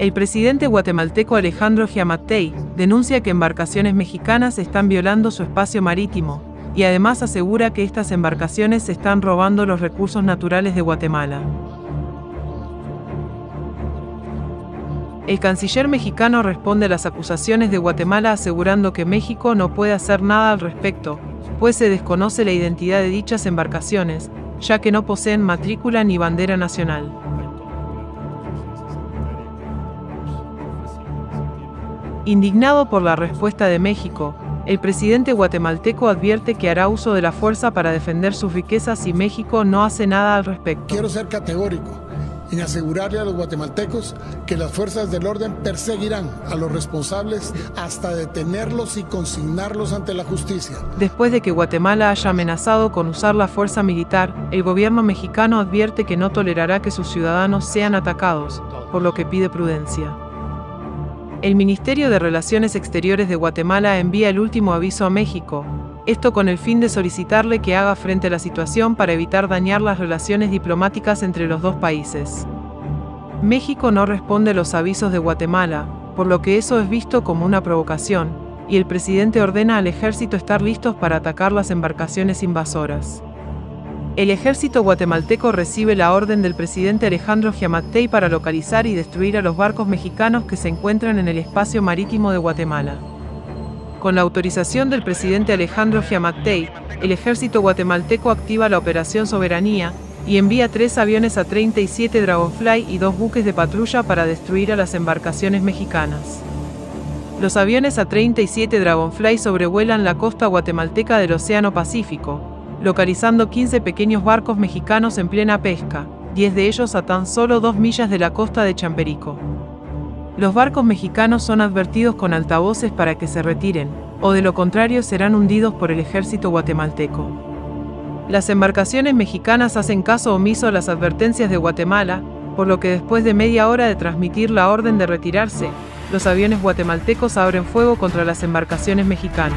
El presidente guatemalteco Alejandro Giammattei denuncia que embarcaciones mexicanas están violando su espacio marítimo y además asegura que estas embarcaciones están robando los recursos naturales de Guatemala. El canciller mexicano responde a las acusaciones de Guatemala asegurando que México no puede hacer nada al respecto, pues se desconoce la identidad de dichas embarcaciones, ya que no poseen matrícula ni bandera nacional. Indignado por la respuesta de México, el presidente guatemalteco advierte que hará uso de la fuerza para defender sus riquezas si México no hace nada al respecto. Quiero ser categórico en asegurarle a los guatemaltecos que las fuerzas del orden perseguirán a los responsables hasta detenerlos y consignarlos ante la justicia. Después de que Guatemala haya amenazado con usar la fuerza militar, el gobierno mexicano advierte que no tolerará que sus ciudadanos sean atacados, por lo que pide prudencia. El Ministerio de Relaciones Exteriores de Guatemala envía el último aviso a México, esto con el fin de solicitarle que haga frente a la situación para evitar dañar las relaciones diplomáticas entre los dos países. México no responde a los avisos de Guatemala, por lo que eso es visto como una provocación, y el presidente ordena al ejército estar listos para atacar las embarcaciones invasoras. El ejército guatemalteco recibe la orden del presidente Alejandro Giammattei para localizar y destruir a los barcos mexicanos que se encuentran en el espacio marítimo de Guatemala. Con la autorización del presidente Alejandro Giammattei, el ejército guatemalteco activa la Operación Soberanía y envía 3 aviones A-37 Dragonfly y 2 buques de patrulla para destruir a las embarcaciones mexicanas. Los aviones A-37 Dragonfly sobrevuelan la costa guatemalteca del Océano Pacífico, localizando 15 pequeños barcos mexicanos en plena pesca, 10 de ellos a tan solo 2 millas de la costa de Champerico. Los barcos mexicanos son advertidos con altavoces para que se retiren, o de lo contrario serán hundidos por el ejército guatemalteco. Las embarcaciones mexicanas hacen caso omiso a las advertencias de Guatemala, por lo que después de media hora de transmitir la orden de retirarse, los aviones guatemaltecos abren fuego contra las embarcaciones mexicanas.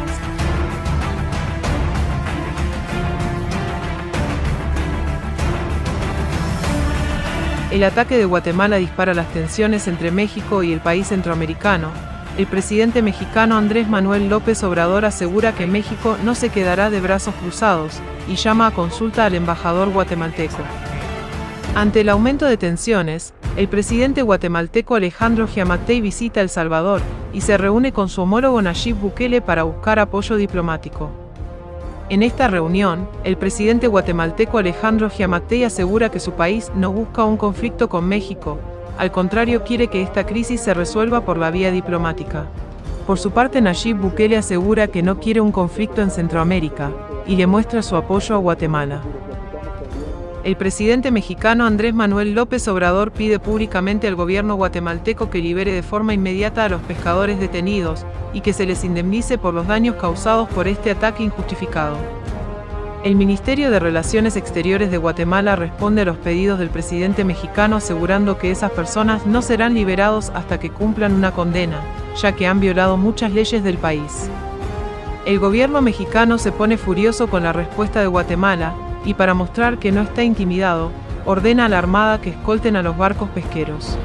El ataque de Guatemala dispara las tensiones entre México y el país centroamericano. El presidente mexicano Andrés Manuel López Obrador asegura que México no se quedará de brazos cruzados y llama a consulta al embajador guatemalteco. Ante el aumento de tensiones, el presidente guatemalteco Alejandro Giammattei visita El Salvador y se reúne con su homólogo Nayib Bukele para buscar apoyo diplomático. En esta reunión, el presidente guatemalteco Alejandro Giammattei asegura que su país no busca un conflicto con México, al contrario quiere que esta crisis se resuelva por la vía diplomática. Por su parte, Nayib Bukele asegura que no quiere un conflicto en Centroamérica, y le muestra su apoyo a Guatemala. El presidente mexicano Andrés Manuel López Obrador pide públicamente al gobierno guatemalteco que libere de forma inmediata a los pescadores detenidos y que se les indemnice por los daños causados por este ataque injustificado. El Ministerio de Relaciones Exteriores de Guatemala responde a los pedidos del presidente mexicano asegurando que esas personas no serán liberados hasta que cumplan una condena, ya que han violado muchas leyes del país. El gobierno mexicano se pone furioso con la respuesta de Guatemala, y para mostrar que no está intimidado, ordena a la Armada que escolten a los barcos pesqueros.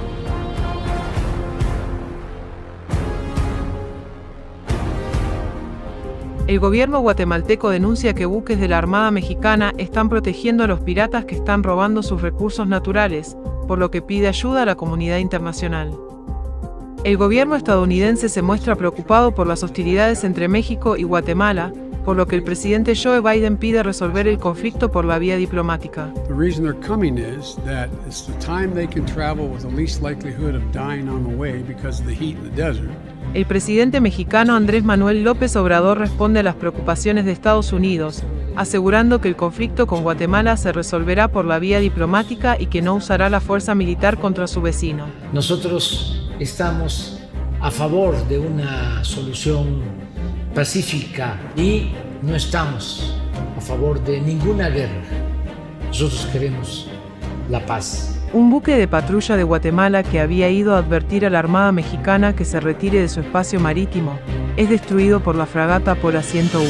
El gobierno guatemalteco denuncia que buques de la Armada mexicana están protegiendo a los piratas que están robando sus recursos naturales, por lo que pide ayuda a la comunidad internacional. El gobierno estadounidense se muestra preocupado por las hostilidades entre México y Guatemala, por lo que el presidente Joe Biden pide resolver el conflicto por la vía diplomática. The reason they're coming is that it's the time they can travel with the least likelihood of dying on the way because of the heat in the desert. El presidente mexicano Andrés Manuel López Obrador responde a las preocupaciones de Estados Unidos, asegurando que el conflicto con Guatemala se resolverá por la vía diplomática y que no usará la fuerza militar contra su vecino. Nosotros estamos a favor de una solución pacífica y no estamos a favor de ninguna guerra. Nosotros queremos la paz. Un buque de patrulla de Guatemala que había ido a advertir a la Armada mexicana que se retire de su espacio marítimo es destruido por la fragata Pola 101.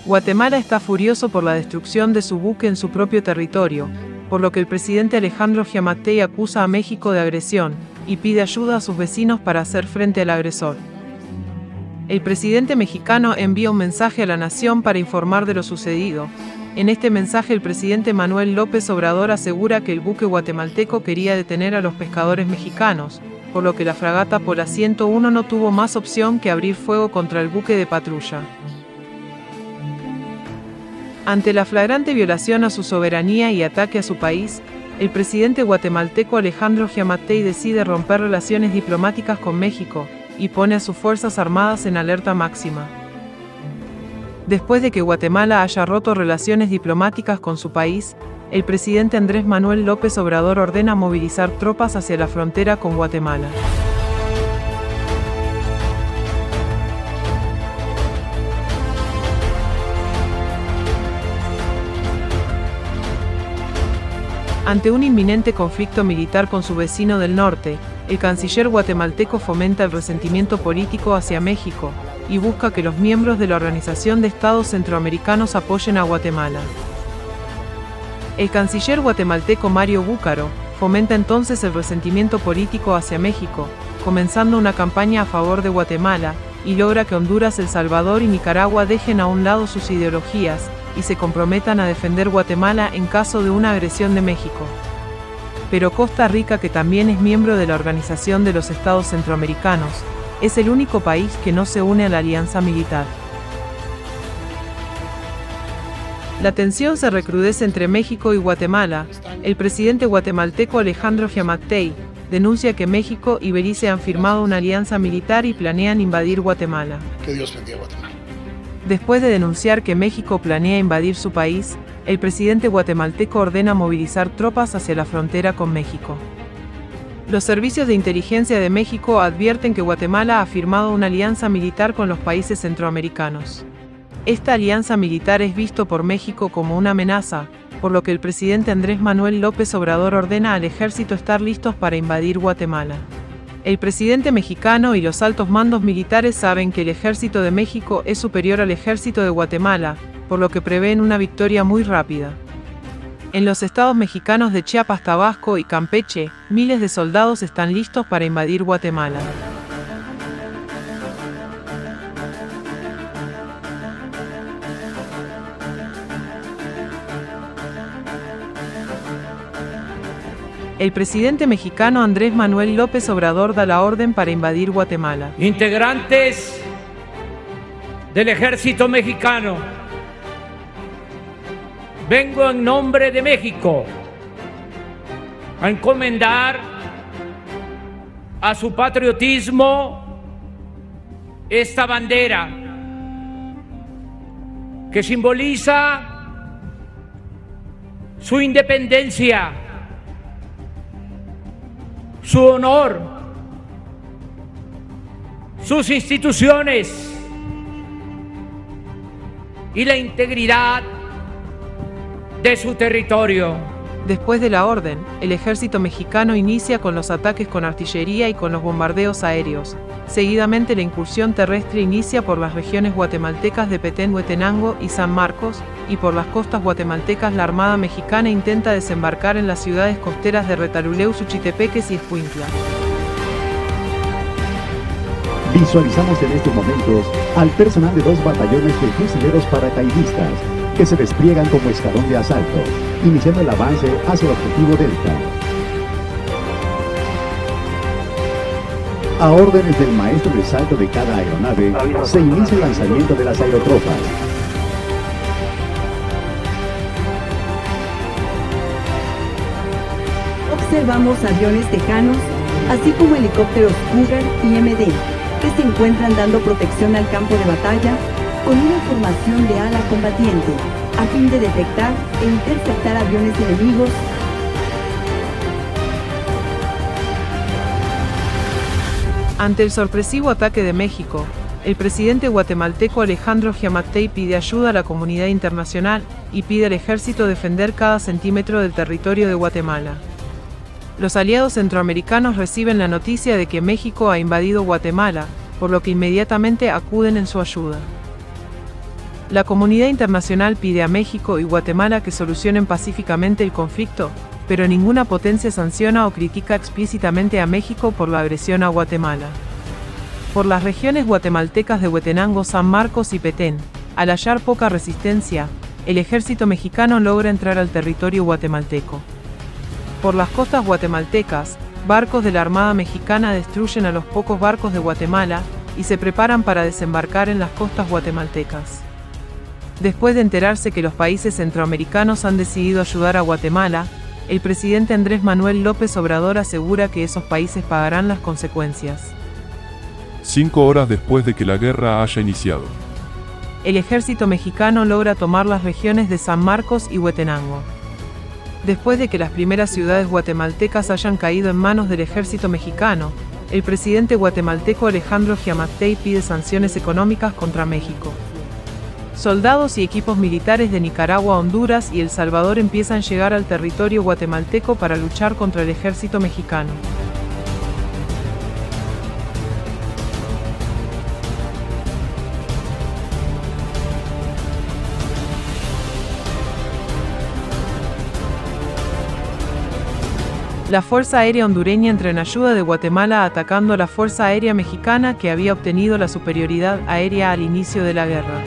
Guatemala está furioso por la destrucción de su buque en su propio territorio, por lo que el presidente Alejandro Giammattei acusa a México de agresión y pide ayuda a sus vecinos para hacer frente al agresor. El presidente mexicano envía un mensaje a la nación para informar de lo sucedido. En este mensaje el presidente Manuel López Obrador asegura que el buque guatemalteco quería detener a los pescadores mexicanos, por lo que la fragata Pola 101 no tuvo más opción que abrir fuego contra el buque de patrulla. Ante la flagrante violación a su soberanía y ataque a su país, el presidente guatemalteco Alejandro Giammattei decide romper relaciones diplomáticas con México y pone a sus fuerzas armadas en alerta máxima. Después de que Guatemala haya roto relaciones diplomáticas con su país, el presidente Andrés Manuel López Obrador ordena movilizar tropas hacia la frontera con Guatemala. Ante un inminente conflicto militar con su vecino del norte, el canciller guatemalteco fomenta el resentimiento político hacia México y busca que los miembros de la Organización de Estados Centroamericanos apoyen a Guatemala. El canciller guatemalteco Mario Búcaro fomenta entonces el resentimiento político hacia México, comenzando una campaña a favor de Guatemala, y logra que Honduras, El Salvador y Nicaragua dejen a un lado sus ideologías y se comprometan a defender Guatemala en caso de una agresión de México. Pero Costa Rica, que también es miembro de la Organización de los Estados Centroamericanos, es el único país que no se une a la alianza militar. La tensión se recrudece entre México y Guatemala. El presidente guatemalteco Alejandro Giammattei denuncia que México y Belice han firmado una alianza militar y planean invadir Guatemala. Que Dios bendiga a Guatemala. Después de denunciar que México planea invadir su país, el presidente guatemalteco ordena movilizar tropas hacia la frontera con México. Los servicios de inteligencia de México advierten que Guatemala ha firmado una alianza militar con los países centroamericanos. Esta alianza militar es visto por México como una amenaza, por lo que el presidente Andrés Manuel López Obrador ordena al ejército estar listos para invadir Guatemala. El presidente mexicano y los altos mandos militares saben que el ejército de México es superior al ejército de Guatemala, por lo que prevén una victoria muy rápida. En los estados mexicanos de Chiapas, Tabasco y Campeche, miles de soldados están listos para invadir Guatemala. El presidente mexicano Andrés Manuel López Obrador da la orden para invadir Guatemala. Integrantes del Ejército Mexicano, vengo en nombre de México a encomendar a su patriotismo esta bandera que simboliza su independencia, su honor, sus instituciones y la integridad de su territorio. Después de la orden, el ejército mexicano inicia con los ataques con artillería y con los bombardeos aéreos. Seguidamente la incursión terrestre inicia por las regiones guatemaltecas de Petén, Huetenango y San Marcos, y por las costas guatemaltecas la Armada Mexicana intenta desembarcar en las ciudades costeras de Retaluleu, Suchitepeques y Escuintla. Visualizamos en estos momentos al personal de 2 batallones de fusileros paracaidistas que se despliegan como escuadrón de asalto, iniciando el avance hacia el objetivo Delta. A órdenes del maestro de salto de cada aeronave, se inicia el lanzamiento de las aerotropas. Observamos aviones tejanos, así como helicópteros Cougar y MD, que se encuentran dando protección al campo de batalla con una formación de ala combatiente, a fin de detectar e interceptar aviones enemigos. Ante el sorpresivo ataque de México, el presidente guatemalteco Alejandro Giammattei pide ayuda a la comunidad internacional y pide al ejército defender cada centímetro del territorio de Guatemala. Los aliados centroamericanos reciben la noticia de que México ha invadido Guatemala, por lo que inmediatamente acuden en su ayuda. La comunidad internacional pide a México y Guatemala que solucionen pacíficamente el conflicto, pero ninguna potencia sanciona o critica explícitamente a México por la agresión a Guatemala. Por las regiones guatemaltecas de Huetenango, San Marcos y Petén, al hallar poca resistencia, el ejército mexicano logra entrar al territorio guatemalteco. Por las costas guatemaltecas, barcos de la Armada Mexicana destruyen a los pocos barcos de Guatemala y se preparan para desembarcar en las costas guatemaltecas. Después de enterarse que los países centroamericanos han decidido ayudar a Guatemala, el presidente Andrés Manuel López Obrador asegura que esos países pagarán las consecuencias. 5 horas después de que la guerra haya iniciado, el ejército mexicano logra tomar las regiones de San Marcos y Huetenango. Después de que las primeras ciudades guatemaltecas hayan caído en manos del ejército mexicano, el presidente guatemalteco Alejandro Giammattei pide sanciones económicas contra México. Soldados y equipos militares de Nicaragua, Honduras y El Salvador empiezan a llegar al territorio guatemalteco para luchar contra el ejército mexicano. La Fuerza Aérea hondureña entra en ayuda de Guatemala atacando a la Fuerza Aérea mexicana que había obtenido la superioridad aérea al inicio de la guerra.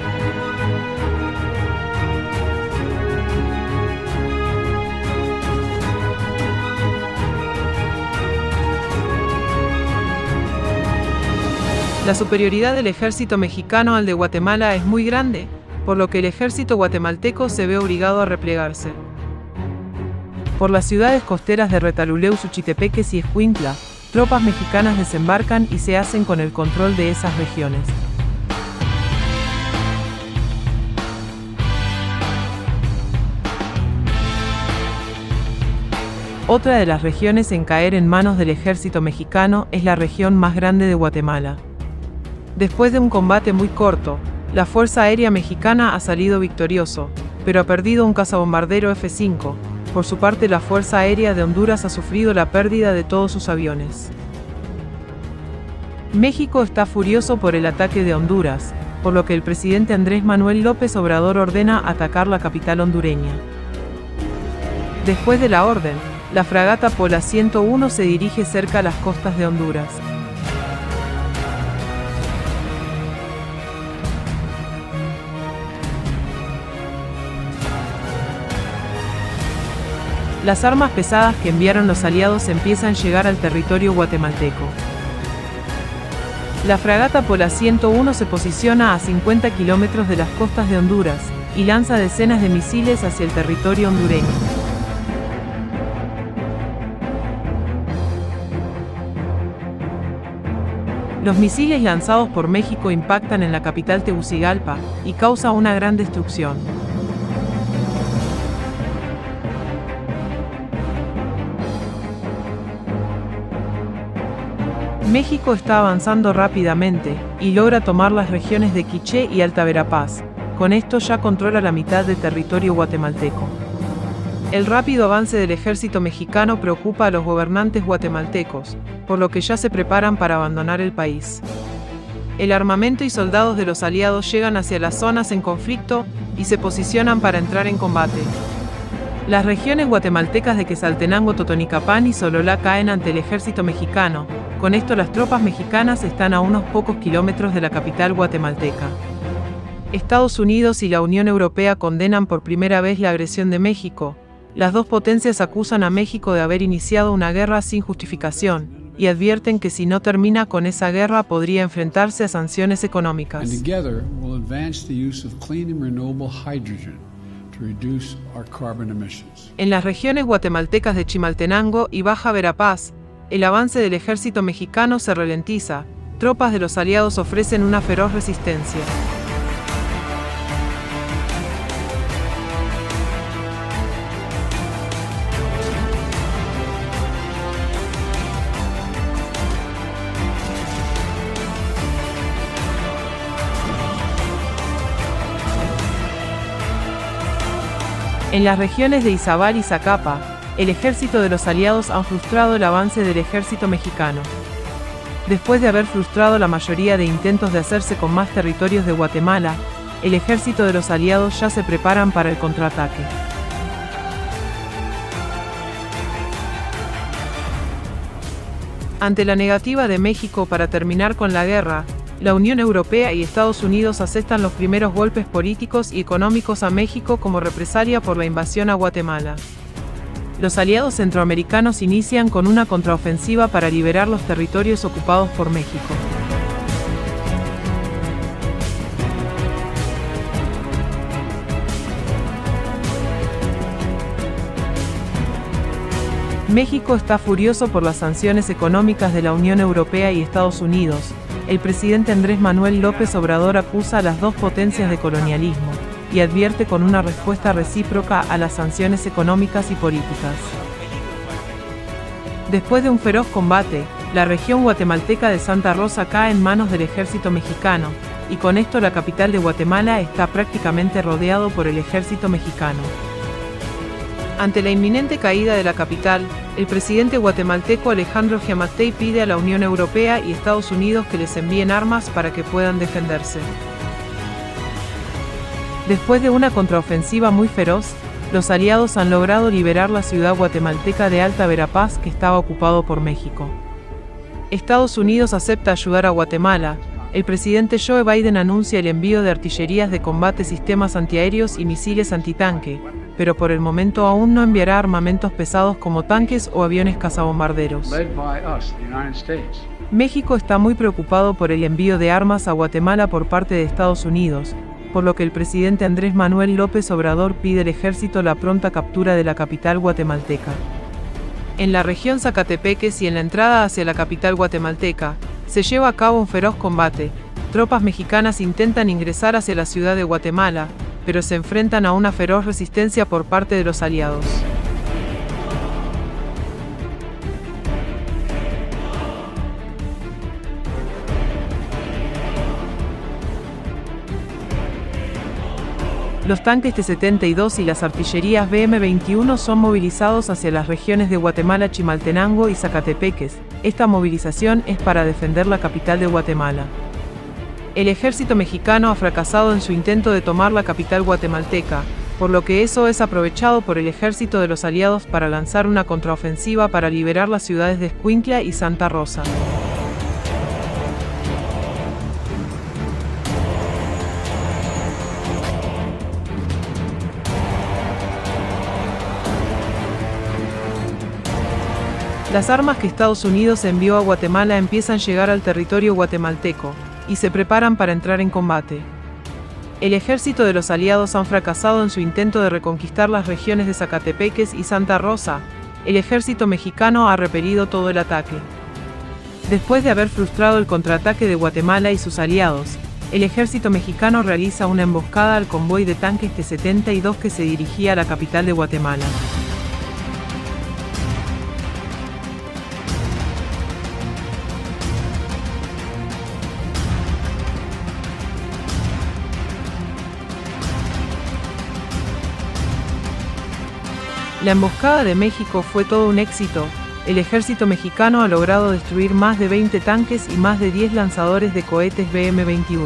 La superioridad del ejército mexicano al de Guatemala es muy grande, por lo que el ejército guatemalteco se ve obligado a replegarse. Por las ciudades costeras de Retaluleu, Suchitepeques y Escuintla, tropas mexicanas desembarcan y se hacen con el control de esas regiones. Otra de las regiones en caer en manos del ejército mexicano es la región más grande de Guatemala. Después de un combate muy corto, la Fuerza Aérea Mexicana ha salido victorioso, pero ha perdido un cazabombardero F-5. Por su parte, la Fuerza Aérea de Honduras ha sufrido la pérdida de todos sus aviones. México está furioso por el ataque de Honduras, por lo que el presidente Andrés Manuel López Obrador ordena atacar la capital hondureña. Después de la orden, la fragata Pola 101 se dirige cerca a las costas de Honduras. Las armas pesadas que enviaron los aliados empiezan a llegar al territorio guatemalteco. La fragata Pola 101 se posiciona a 50 kilómetros de las costas de Honduras y lanza decenas de misiles hacia el territorio hondureño. Los misiles lanzados por México impactan en la capital Tegucigalpa y causan una gran destrucción. México está avanzando rápidamente y logra tomar las regiones de Quiché y Alta Verapaz. Con esto ya controla la mitad del territorio guatemalteco. El rápido avance del ejército mexicano preocupa a los gobernantes guatemaltecos, por lo que ya se preparan para abandonar el país. El armamento y soldados de los aliados llegan hacia las zonas en conflicto y se posicionan para entrar en combate. Las regiones guatemaltecas de Quetzaltenango, Totonicapán y Sololá caen ante el ejército mexicano. Con esto las tropas mexicanas están a unos pocos kilómetros de la capital guatemalteca. Estados Unidos y la Unión Europea condenan por primera vez la agresión de México. Las dos potencias acusan a México de haber iniciado una guerra sin justificación y advierten que si no termina con esa guerra podría enfrentarse a sanciones económicas. En las regiones guatemaltecas de Chimaltenango y Baja Verapaz, el avance del ejército mexicano se ralentiza. Tropas de los aliados ofrecen una feroz resistencia. En las regiones de Izabal y Zacapa, el ejército de los aliados han frustrado el avance del ejército mexicano. Después de haber frustrado la mayoría de intentos de hacerse con más territorios de Guatemala, el ejército de los aliados ya se preparan para el contraataque. Ante la negativa de México para terminar con la guerra, la Unión Europea y Estados Unidos asestan los primeros golpes políticos y económicos a México como represalia por la invasión a Guatemala. Los aliados centroamericanos inician con una contraofensiva para liberar los territorios ocupados por México. México está furioso por las sanciones económicas de la Unión Europea y Estados Unidos. El presidente Andrés Manuel López Obrador acusa a las dos potencias de colonialismo y advierte con una respuesta recíproca a las sanciones económicas y políticas. Después de un feroz combate, la región guatemalteca de Santa Rosa cae en manos del ejército mexicano, y con esto la capital de Guatemala está prácticamente rodeado por el ejército mexicano. Ante la inminente caída de la capital, el presidente guatemalteco Alejandro Giammattei pide a la Unión Europea y Estados Unidos que les envíen armas para que puedan defenderse. Después de una contraofensiva muy feroz, los aliados han logrado liberar la ciudad guatemalteca de Alta Verapaz, que estaba ocupado por México. Estados Unidos acepta ayudar a Guatemala. El presidente Joe Biden anuncia el envío de artillerías de combate, sistemas antiaéreos y misiles antitanque, pero por el momento aún no enviará armamentos pesados como tanques o aviones cazabombarderos. México está muy preocupado por el envío de armas a Guatemala por parte de Estados Unidos, por lo que el presidente Andrés Manuel López Obrador pide al ejército la pronta captura de la capital guatemalteca. En la región Zacatepeques y en la entrada hacia la capital guatemalteca, se lleva a cabo un feroz combate. Tropas mexicanas intentan ingresar hacia la ciudad de Guatemala, pero se enfrentan a una feroz resistencia por parte de los aliados. Los tanques T-72 y las artillerías BM-21 son movilizados hacia las regiones de Guatemala, Chimaltenango y Zacatepeques. Esta movilización es para defender la capital de Guatemala. El ejército mexicano ha fracasado en su intento de tomar la capital guatemalteca, por lo que eso es aprovechado por el ejército de los aliados para lanzar una contraofensiva para liberar las ciudades de Escuintla y Santa Rosa. Las armas que Estados Unidos envió a Guatemala empiezan a llegar al territorio guatemalteco, y se preparan para entrar en combate. El ejército de los aliados han fracasado en su intento de reconquistar las regiones de Zacatepeques y Santa Rosa. El ejército mexicano ha repelido todo el ataque. Después de haber frustrado el contraataque de Guatemala y sus aliados, el ejército mexicano realiza una emboscada al convoy de tanques T-72 que se dirigía a la capital de Guatemala. La emboscada de México fue todo un éxito. El ejército mexicano ha logrado destruir más de 20 tanques y más de 10 lanzadores de cohetes BM-21.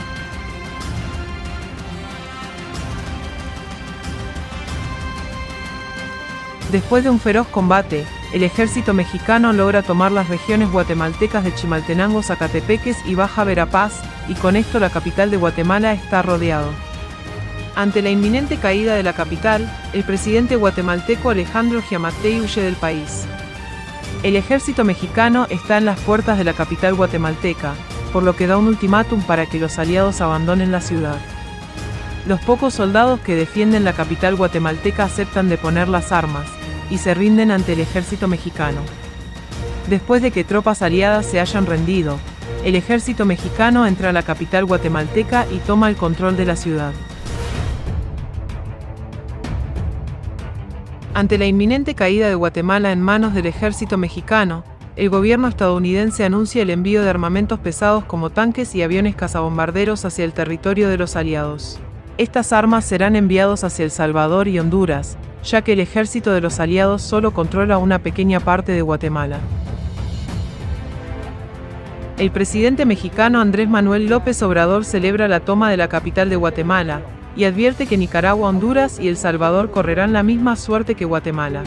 Después de un feroz combate, el ejército mexicano logra tomar las regiones guatemaltecas de Chimaltenango, Zacatepeques y Baja Verapaz, y con esto la capital de Guatemala está rodeado. Ante la inminente caída de la capital, el presidente guatemalteco Alejandro Giammattei huye del país. El ejército mexicano está en las puertas de la capital guatemalteca, por lo que da un ultimátum para que los aliados abandonen la ciudad. Los pocos soldados que defienden la capital guatemalteca aceptan deponer las armas, y se rinden ante el ejército mexicano. Después de que tropas aliadas se hayan rendido, el ejército mexicano entra a la capital guatemalteca y toma el control de la ciudad. Ante la inminente caída de Guatemala en manos del ejército mexicano, el gobierno estadounidense anuncia el envío de armamentos pesados como tanques y aviones cazabombarderos hacia el territorio de los aliados. Estas armas serán enviados hacia El Salvador y Honduras, ya que el ejército de los aliados solo controla una pequeña parte de Guatemala. El presidente mexicano Andrés Manuel López Obrador celebra la toma de la capital de Guatemala y advierte que Nicaragua, Honduras y El Salvador correrán la misma suerte que Guatemala.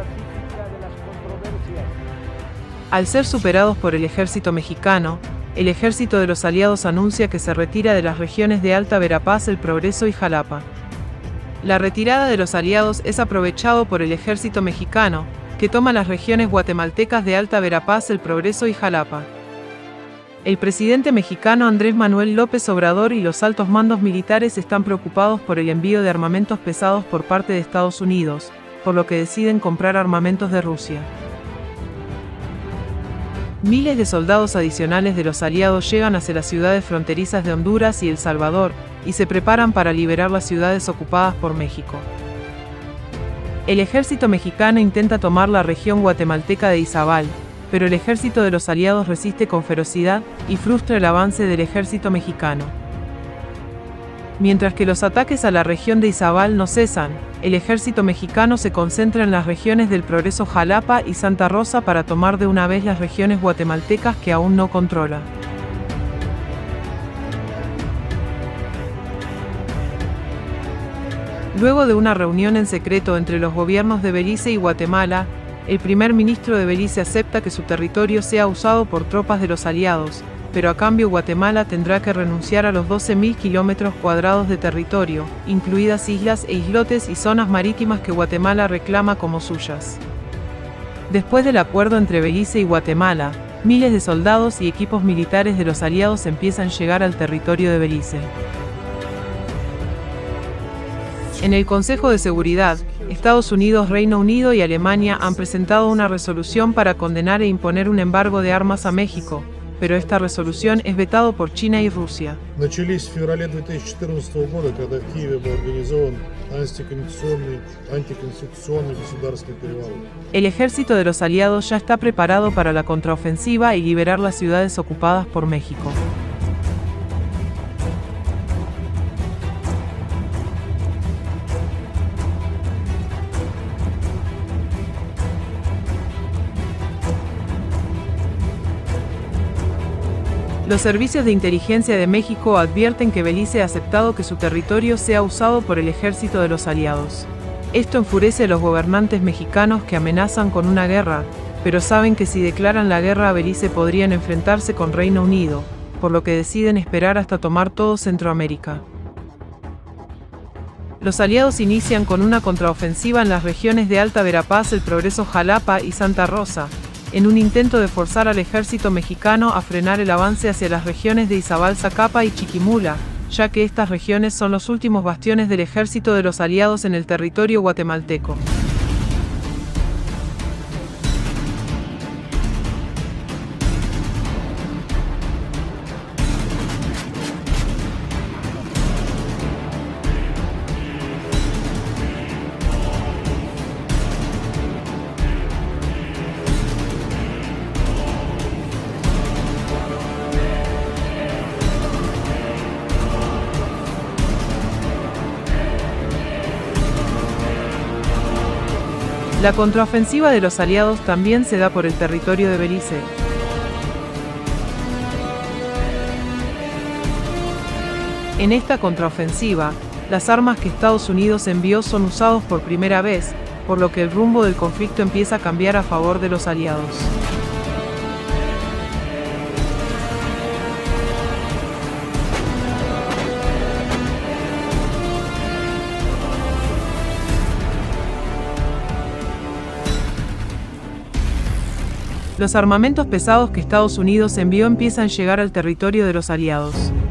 Al ser superados por el ejército mexicano, el ejército de los aliados anuncia que se retira de las regiones de Alta Verapaz, El Progreso y Jalapa. La retirada de los aliados es aprovechado por el ejército mexicano, que toma las regiones guatemaltecas de Alta Verapaz, El Progreso y Jalapa. El presidente mexicano Andrés Manuel López Obrador y los altos mandos militares están preocupados por el envío de armamentos pesados por parte de Estados Unidos, por lo que deciden comprar armamentos de Rusia. Miles de soldados adicionales de los aliados llegan hacia las ciudades fronterizas de Honduras y El Salvador, y se preparan para liberar las ciudades ocupadas por México. El ejército mexicano intenta tomar la región guatemalteca de Izabal, pero el ejército de los aliados resiste con ferocidad y frustra el avance del ejército mexicano. Mientras que los ataques a la región de Izabal no cesan, el ejército mexicano se concentra en las regiones del Progreso, Jalapa y Santa Rosa para tomar de una vez las regiones guatemaltecas que aún no controla. Luego de una reunión en secreto entre los gobiernos de Belice y Guatemala, el primer ministro de Belice acepta que su territorio sea usado por tropas de los aliados, pero a cambio Guatemala tendrá que renunciar a los 12.000 kilómetros cuadrados de territorio, incluidas islas e islotes y zonas marítimas que Guatemala reclama como suyas. Después del acuerdo entre Belice y Guatemala, miles de soldados y equipos militares de los aliados empiezan a llegar al territorio de Belice. En el Consejo de Seguridad, Estados Unidos, Reino Unido y Alemania han presentado una resolución para condenar e imponer un embargo de armas a México, pero esta resolución es vetado por China y Rusia. Начались в феврале 2014 года, когда в Киеве был организован антиконституционный государственный переворот. El ejército de los aliados ya está preparado para la contraofensiva y liberar las ciudades ocupadas por México. Los servicios de inteligencia de México advierten que Belice ha aceptado que su territorio sea usado por el ejército de los aliados. Esto enfurece a los gobernantes mexicanos que amenazan con una guerra, pero saben que si declaran la guerra a Belice podrían enfrentarse con Reino Unido, por lo que deciden esperar hasta tomar todo Centroamérica. Los aliados inician con una contraofensiva en las regiones de Alta Verapaz, El Progreso, Jalapa y Santa Rosa, en un intento de forzar al ejército mexicano a frenar el avance hacia las regiones de Izabal, Zacapa y Chiquimula, ya que estas regiones son los últimos bastiones del ejército de los aliados en el territorio guatemalteco. La contraofensiva de los aliados también se da por el territorio de Belice. En esta contraofensiva, las armas que Estados Unidos envió son usados por primera vez, por lo que el rumbo del conflicto empieza a cambiar a favor de los aliados. Los armamentos pesados que Estados Unidos envió empiezan a llegar al territorio de los aliados.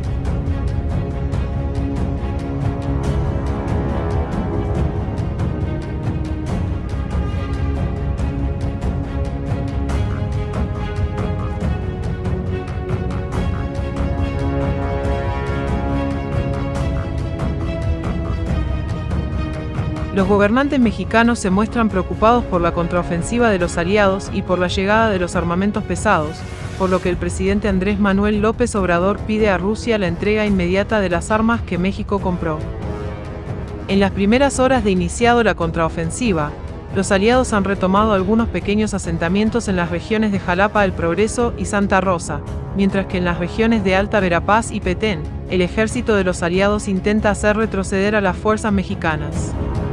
Los gobernantes mexicanos se muestran preocupados por la contraofensiva de los aliados y por la llegada de los armamentos pesados, por lo que el presidente Andrés Manuel López Obrador pide a Rusia la entrega inmediata de las armas que México compró. En las primeras horas de iniciado la contraofensiva, los aliados han retomado algunos pequeños asentamientos en las regiones de Jalapa del Progreso y Santa Rosa, mientras que en las regiones de Alta Verapaz y Petén, el ejército de los aliados intenta hacer retroceder a las fuerzas mexicanas.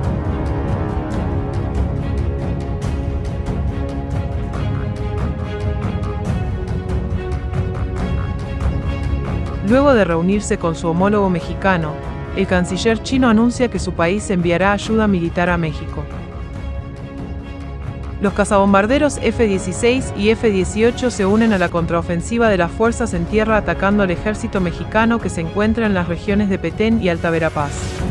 Luego de reunirse con su homólogo mexicano, el canciller chino anuncia que su país enviará ayuda militar a México. Los cazabombarderos F-16 y F-18 se unen a la contraofensiva de las fuerzas en tierra atacando al ejército mexicano que se encuentra en las regiones de Petén y Alta Verapaz.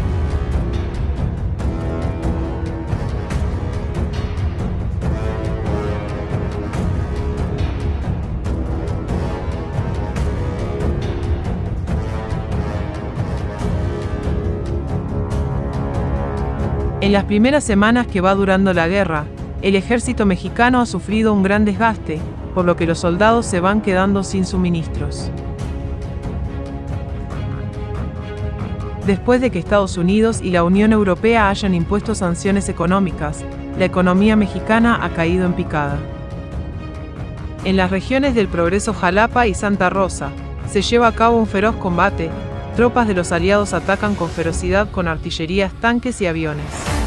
En las primeras semanas que va durando la guerra, el ejército mexicano ha sufrido un gran desgaste, por lo que los soldados se van quedando sin suministros. Después de que Estados Unidos y la Unión Europea hayan impuesto sanciones económicas, la economía mexicana ha caído en picada. En las regiones del Progreso, Jalapa y Santa Rosa, se lleva a cabo un feroz combate. Tropas de los aliados atacan con ferocidad con artillerías, tanques y aviones.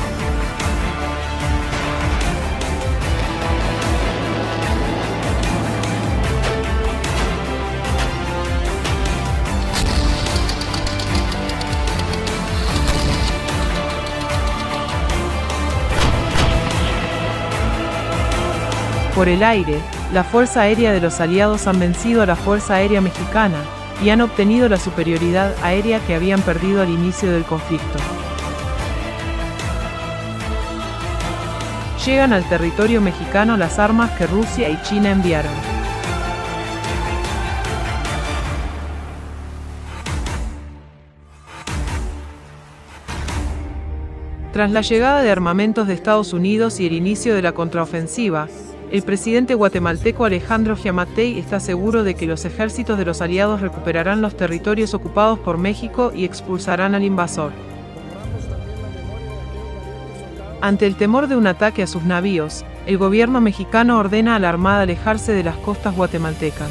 Por el aire, la Fuerza Aérea de los aliados han vencido a la Fuerza Aérea Mexicana y han obtenido la superioridad aérea que habían perdido al inicio del conflicto. Llegan al territorio mexicano las armas que Rusia y China enviaron. Tras la llegada de armamentos de Estados Unidos y el inicio de la contraofensiva, el presidente guatemalteco Alejandro Giammattei está seguro de que los ejércitos de los aliados recuperarán los territorios ocupados por México y expulsarán al invasor. Ante el temor de un ataque a sus navíos, el gobierno mexicano ordena a la Armada alejarse de las costas guatemaltecas.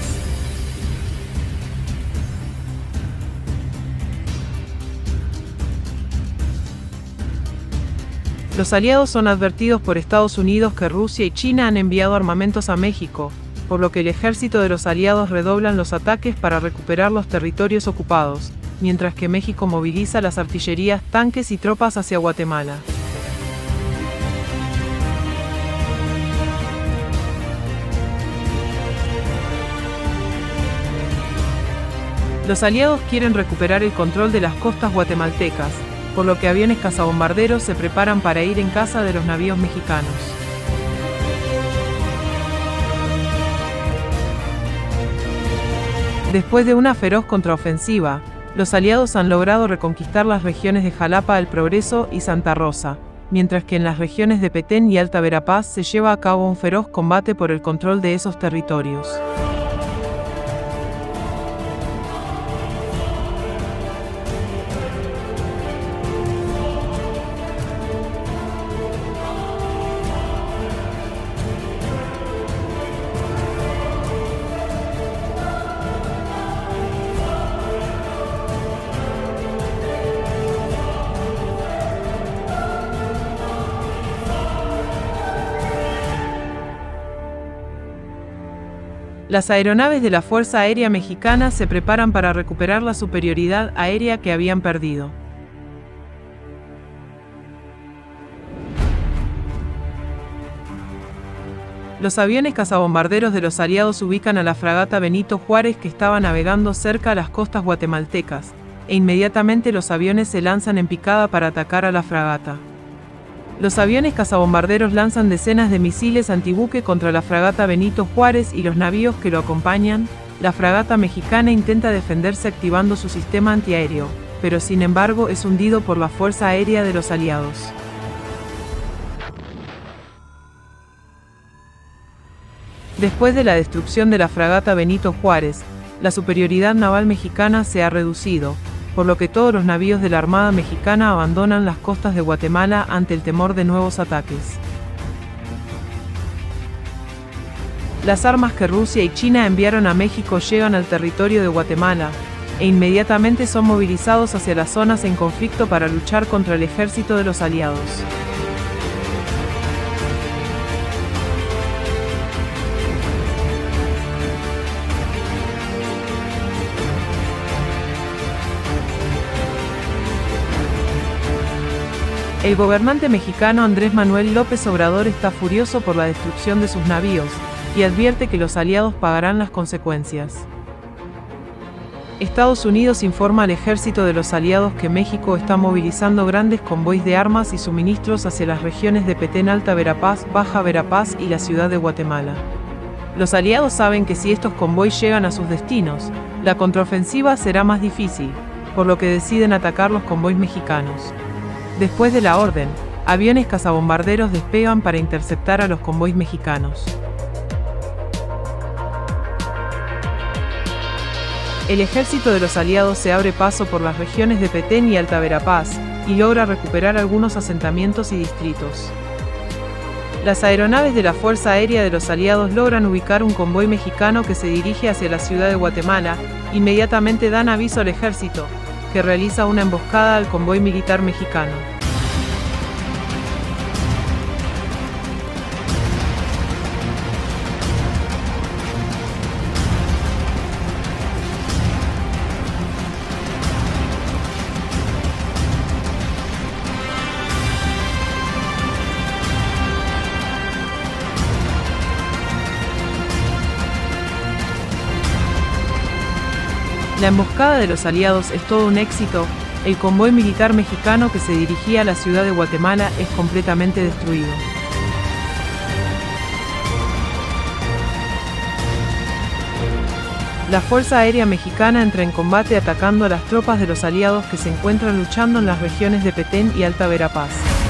Los aliados son advertidos por Estados Unidos que Rusia y China han enviado armamentos a México, por lo que el ejército de los aliados redoblan los ataques para recuperar los territorios ocupados, mientras que México moviliza las artillerías, tanques y tropas hacia Guatemala. Los aliados quieren recuperar el control de las costas guatemaltecas, por lo que aviones cazabombarderos se preparan para ir en caza de los navíos mexicanos. Después de una feroz contraofensiva, los aliados han logrado reconquistar las regiones de Jalapa del Progreso y Santa Rosa, mientras que en las regiones de Petén y Alta Verapaz se lleva a cabo un feroz combate por el control de esos territorios. Las aeronaves de la Fuerza Aérea Mexicana se preparan para recuperar la superioridad aérea que habían perdido. Los aviones cazabombarderos de los aliados ubican a la fragata Benito Juárez que estaba navegando cerca a las costas guatemaltecas, e inmediatamente los aviones se lanzan en picada para atacar a la fragata. Los aviones cazabombarderos lanzan decenas de misiles antibuque contra la fragata Benito Juárez y los navíos que lo acompañan. La fragata mexicana intenta defenderse activando su sistema antiaéreo, pero sin embargo es hundido por la Fuerza Aérea de los aliados. Después de la destrucción de la fragata Benito Juárez, la superioridad naval mexicana se ha reducido, por lo que todos los navíos de la Armada Mexicana abandonan las costas de Guatemala ante el temor de nuevos ataques. Las armas que Rusia y China enviaron a México llegan al territorio de Guatemala, e inmediatamente son movilizados hacia las zonas en conflicto para luchar contra el ejército de los aliados. El gobernante mexicano Andrés Manuel López Obrador está furioso por la destrucción de sus navíos, y advierte que los aliados pagarán las consecuencias. Estados Unidos informa al ejército de los aliados que México está movilizando grandes convoys de armas y suministros hacia las regiones de Petén, Alta Verapaz, Baja Verapaz y la ciudad de Guatemala. Los aliados saben que si estos convoys llegan a sus destinos, la contraofensiva será más difícil, por lo que deciden atacar los convoys mexicanos. Después de la orden, aviones cazabombarderos despegan para interceptar a los convoys mexicanos. El ejército de los aliados se abre paso por las regiones de Petén y Alta Verapaz, y logra recuperar algunos asentamientos y distritos. Las aeronaves de la Fuerza Aérea de los aliados logran ubicar un convoy mexicano que se dirige hacia la ciudad de Guatemala. Inmediatamente dan aviso al ejército, que realiza una emboscada al convoy militar mexicano. La emboscada de los aliados es todo un éxito. El convoy militar mexicano que se dirigía a la ciudad de Guatemala es completamente destruido. La Fuerza Aérea Mexicana entra en combate atacando a las tropas de los aliados que se encuentran luchando en las regiones de Petén y Alta Verapaz.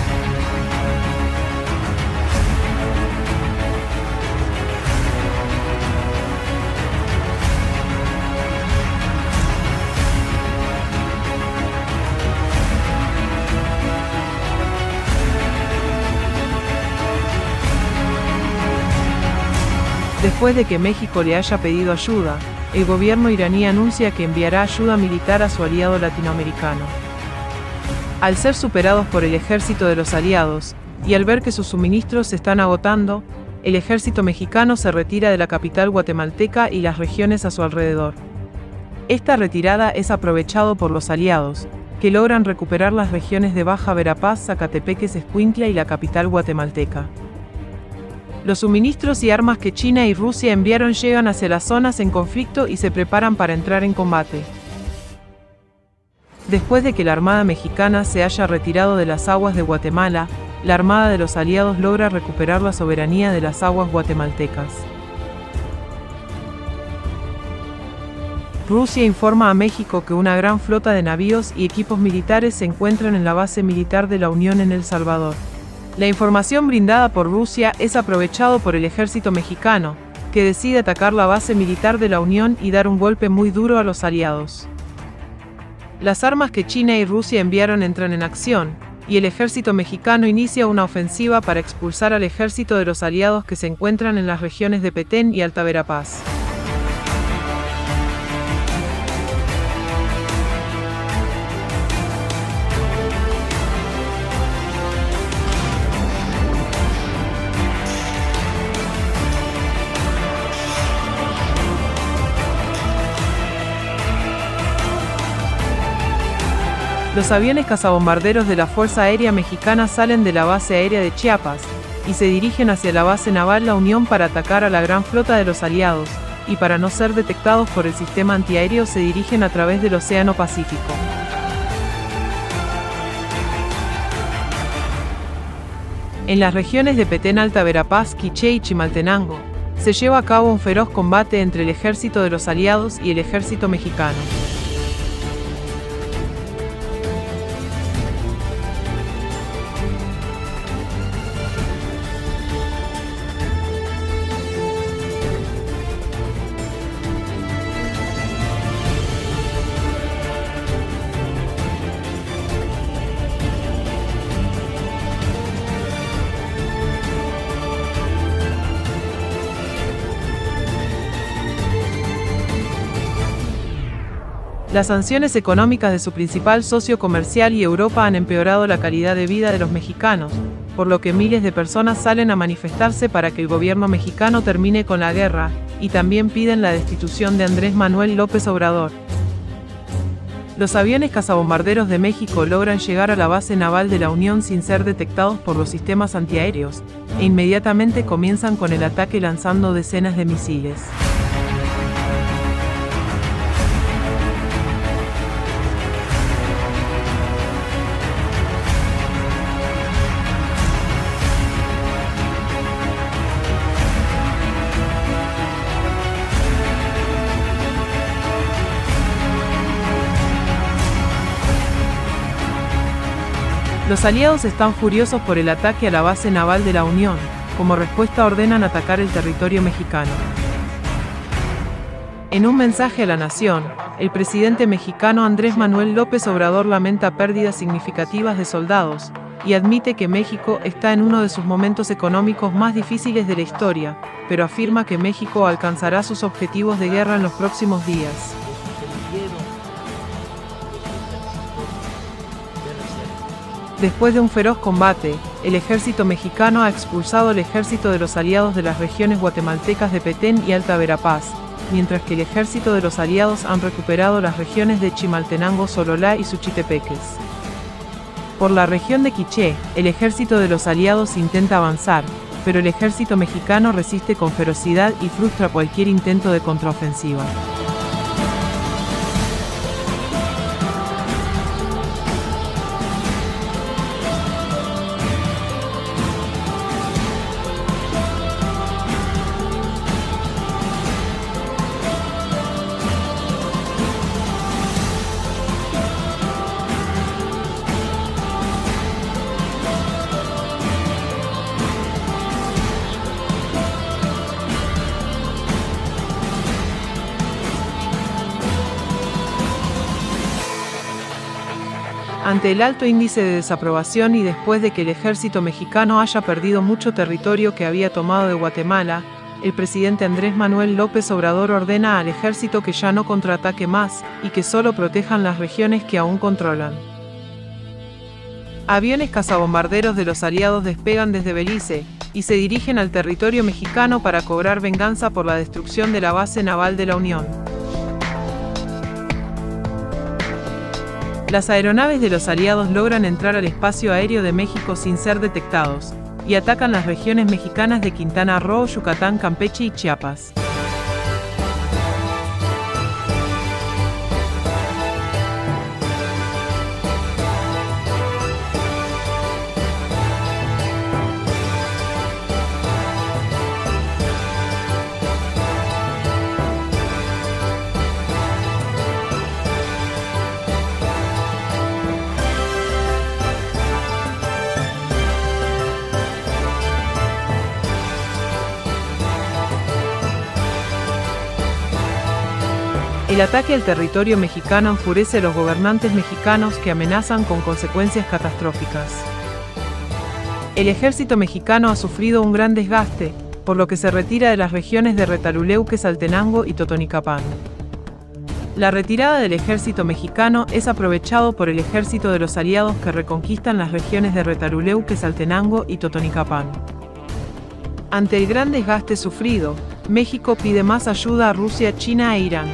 Después de que México le haya pedido ayuda, el gobierno iraní anuncia que enviará ayuda militar a su aliado latinoamericano. Al ser superados por el ejército de los aliados, y al ver que sus suministros se están agotando, el ejército mexicano se retira de la capital guatemalteca y las regiones a su alrededor. Esta retirada es aprovechado por los aliados, que logran recuperar las regiones de Baja Verapaz, Zacatepeques, Escuintla y la capital guatemalteca. Los suministros y armas que China y Rusia enviaron llegan hacia las zonas en conflicto y se preparan para entrar en combate. Después de que la Armada Mexicana se haya retirado de las aguas de Guatemala, la Armada de los aliados logra recuperar la soberanía de las aguas guatemaltecas. Rusia informa a México que una gran flota de navíos y equipos militares se encuentran en la base militar de la Unión en El Salvador. La información brindada por Rusia es aprovechado por el ejército mexicano, que decide atacar la base militar de la Unión y dar un golpe muy duro a los aliados. Las armas que China y Rusia enviaron entran en acción, y el ejército mexicano inicia una ofensiva para expulsar al ejército de los aliados que se encuentran en las regiones de Petén y Alta Verapaz. Los aviones cazabombarderos de la Fuerza Aérea Mexicana salen de la base aérea de Chiapas y se dirigen hacia la base naval La Unión para atacar a la gran flota de los aliados, y para no ser detectados por el sistema antiaéreo se dirigen a través del Océano Pacífico. En las regiones de Petén, Alta Verapaz, Quiché y Chimaltenango, se lleva a cabo un feroz combate entre el ejército de los aliados y el ejército mexicano. Las sanciones económicas de su principal socio comercial y Europa han empeorado la calidad de vida de los mexicanos, por lo que miles de personas salen a manifestarse para que el gobierno mexicano termine con la guerra, y también piden la destitución de Andrés Manuel López Obrador. Los aviones cazabombarderos de México logran llegar a la base naval de la Unión sin ser detectados por los sistemas antiaéreos, e inmediatamente comienzan con el ataque lanzando decenas de misiles. Los aliados están furiosos por el ataque a la base naval de la Unión. Como respuesta ordenan atacar el territorio mexicano. En un mensaje a la nación, el presidente mexicano Andrés Manuel López Obrador lamenta pérdidas significativas de soldados y admite que México está en uno de sus momentos económicos más difíciles de la historia, pero afirma que México alcanzará sus objetivos de guerra en los próximos días. Después de un feroz combate, el ejército mexicano ha expulsado al ejército de los aliados de las regiones guatemaltecas de Petén y Alta Verapaz, mientras que el ejército de los aliados han recuperado las regiones de Chimaltenango, Sololá y Suchitepeques. Por la región de Quiché, el ejército de los aliados intenta avanzar, pero el ejército mexicano resiste con ferocidad y frustra cualquier intento de contraofensiva. Ante el alto índice de desaprobación y después de que el ejército mexicano haya perdido mucho territorio que había tomado de Guatemala, el presidente Andrés Manuel López Obrador ordena al ejército que ya no contraataque más y que solo protejan las regiones que aún controlan. Aviones cazabombarderos de los aliados despegan desde Belice y se dirigen al territorio mexicano para cobrar venganza por la destrucción de la base naval de la Unión. Las aeronaves de los aliados logran entrar al espacio aéreo de México sin ser detectados, y atacan las regiones mexicanas de Quintana Roo, Yucatán, Campeche y Chiapas. El ataque al territorio mexicano enfurece a los gobernantes mexicanos que amenazan con consecuencias catastróficas. El ejército mexicano ha sufrido un gran desgaste, por lo que se retira de las regiones de Retaluleuque, Saltenango y Totonicapán. La retirada del ejército mexicano es aprovechado por el ejército de los aliados que reconquistan las regiones de Retaluleuque, Saltenango y Totonicapán. Ante el gran desgaste sufrido, México pide más ayuda a Rusia, China e Irán.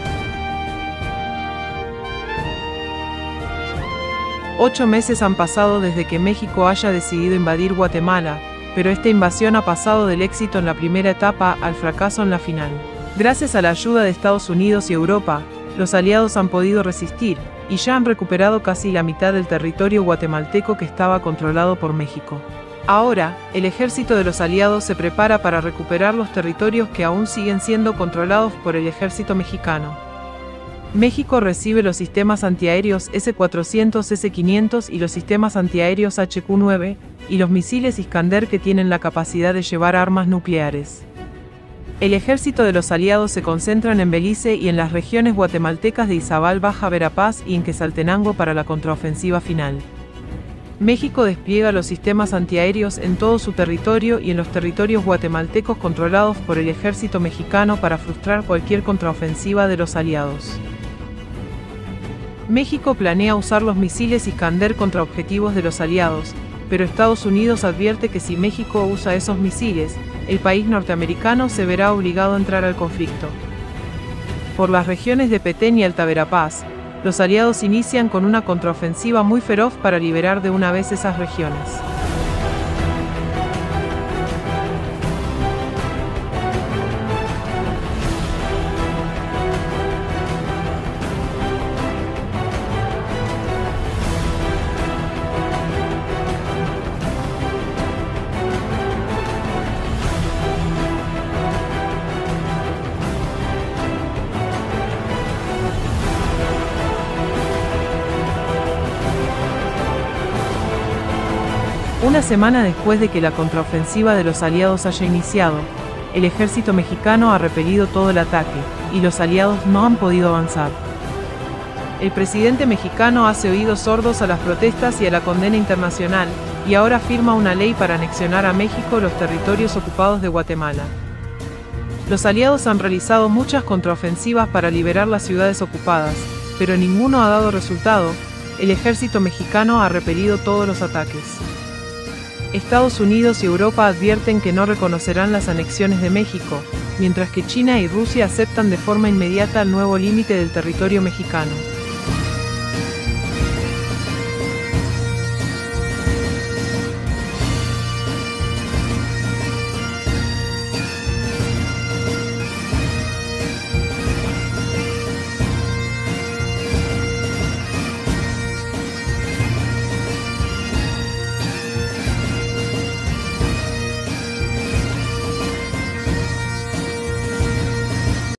8 meses han pasado desde que México haya decidido invadir Guatemala, pero esta invasión ha pasado del éxito en la primera etapa al fracaso en la final. Gracias a la ayuda de Estados Unidos y Europa, los aliados han podido resistir, y ya han recuperado casi la mitad del territorio guatemalteco que estaba controlado por México. Ahora, el ejército de los aliados se prepara para recuperar los territorios que aún siguen siendo controlados por el ejército mexicano. México recibe los sistemas antiaéreos S-400, S-500 y los sistemas antiaéreos HQ-9 y los misiles Iskander que tienen la capacidad de llevar armas nucleares. El ejército de los aliados se concentran en Belice y en las regiones guatemaltecas de Izabal, Baja Verapaz y en Quetzaltenango para la contraofensiva final. México despliega los sistemas antiaéreos en todo su territorio y en los territorios guatemaltecos controlados por el ejército mexicano para frustrar cualquier contraofensiva de los aliados. México planea usar los misiles Iskander contra objetivos de los aliados, pero Estados Unidos advierte que si México usa esos misiles, el país norteamericano se verá obligado a entrar al conflicto. Por las regiones de Petén y Alta Verapaz, los aliados inician con una contraofensiva muy feroz para liberar de una vez esas regiones. Una semana después de que la contraofensiva de los aliados haya iniciado, el ejército mexicano ha repelido todo el ataque, y los aliados no han podido avanzar. El presidente mexicano hace oídos sordos a las protestas y a la condena internacional, y ahora firma una ley para anexionar a México los territorios ocupados de Guatemala. Los aliados han realizado muchas contraofensivas para liberar las ciudades ocupadas, pero ninguno ha dado resultado. El ejército mexicano ha repelido todos los ataques. Estados Unidos y Europa advierten que no reconocerán las anexiones de México, mientras que China y Rusia aceptan de forma inmediata el nuevo límite del territorio mexicano.